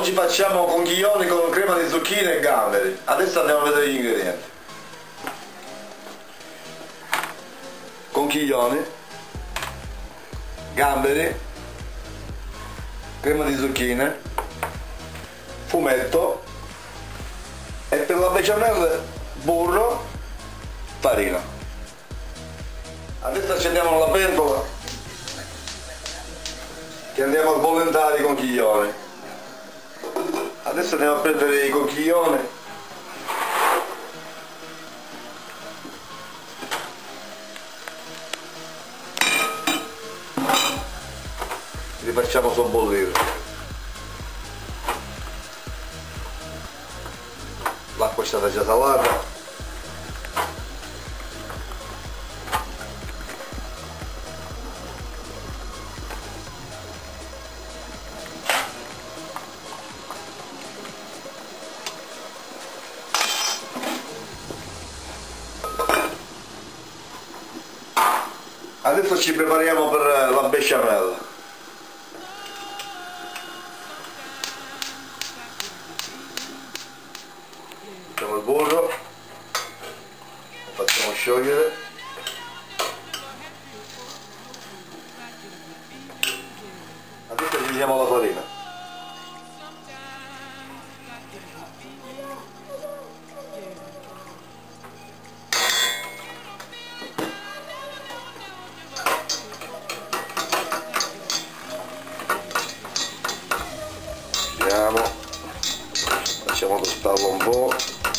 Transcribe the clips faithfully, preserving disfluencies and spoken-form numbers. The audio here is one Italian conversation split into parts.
Oggi facciamo conchiglioni con crema di zucchine e gamberi. Adesso andiamo a vedere gli ingredienti. Conchiglioni, gamberi, crema di zucchine, fumetto e per la bechamel burro, farina. Adesso accendiamo la pentola che andiamo a sbollentare i conchiglioni. Adesso andiamo a prendere i conchiglioni li facciamo sobbollire. L'acqua è stata già salata. Adesso ci prepariamo per la bechamel. Mettiamo il burro, lo facciamo sciogliere. Adesso aggiungiamo la farina. Facciamo tostarlo un po'.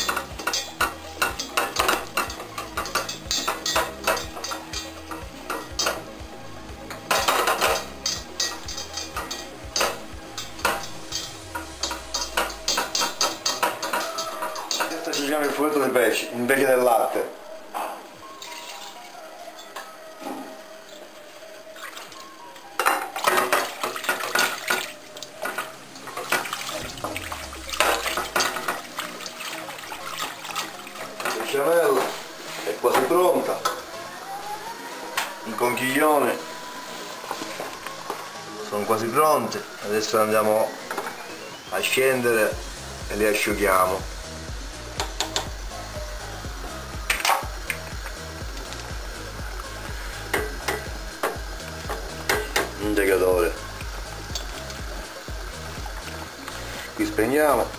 Adesso aggiungiamo il fumetto di pesce invece del latte. La bechamel è quasi pronta, i conchiglioni sono quasi pronti, adesso andiamo a scendere e li asciughiamo. Un degatore, qui spegniamo.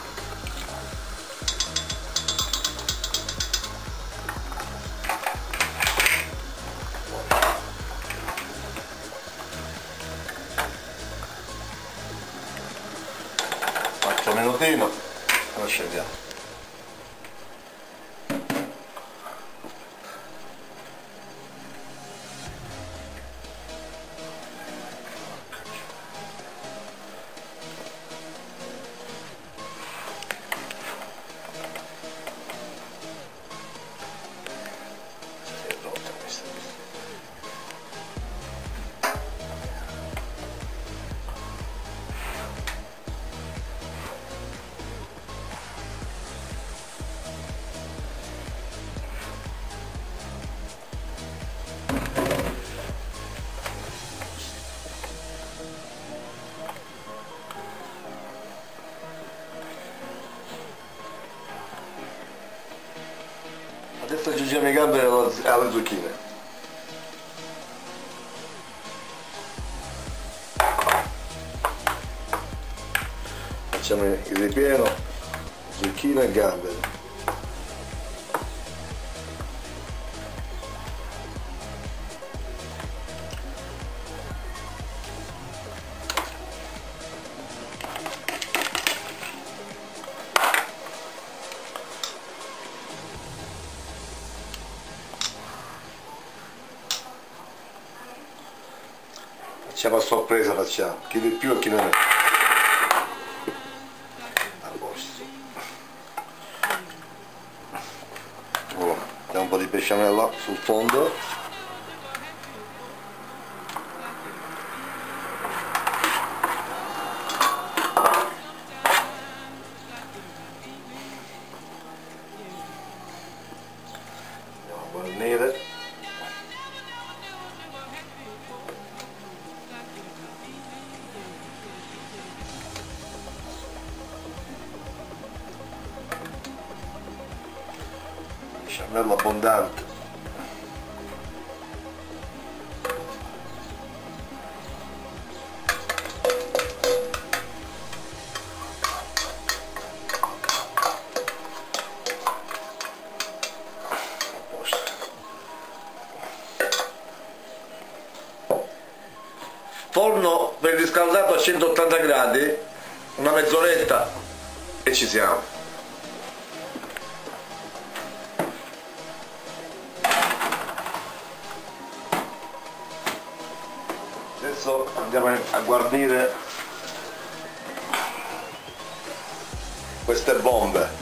Facciamo minutino e lo scendiamo. Adesso aggiungiamo i gamberi alle zucchine. Facciamo il ripieno, zucchine e gamberi. Facciamo a sorpresa, facciamo, chi di più e chi meno. A posto. Oh, mettiamo un po' di besciamella sul fondo. Andiamo a guarnire. bello abbondante. Forno ben riscaldato a centottanta gradi, una mezz'oretta e ci siamo. Adesso andiamo a guarnire queste bombe.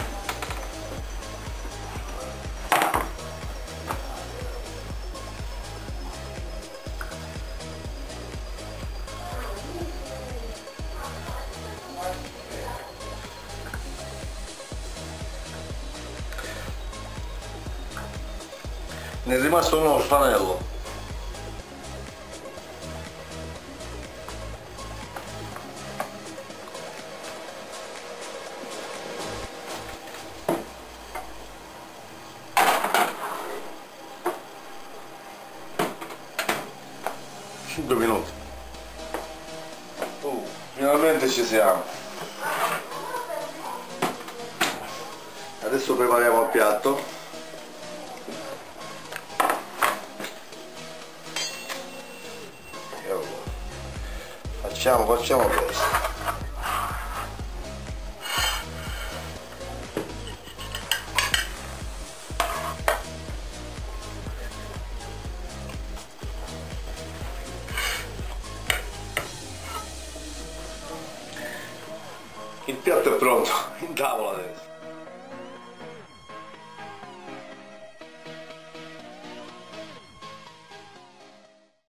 Ne è rimasto uno spanello. cinque minuti. Uh, finalmente ci siamo. Adesso prepariamo il piatto. Facciamo, facciamo questo. Il piatto è pronto, in tavola adesso.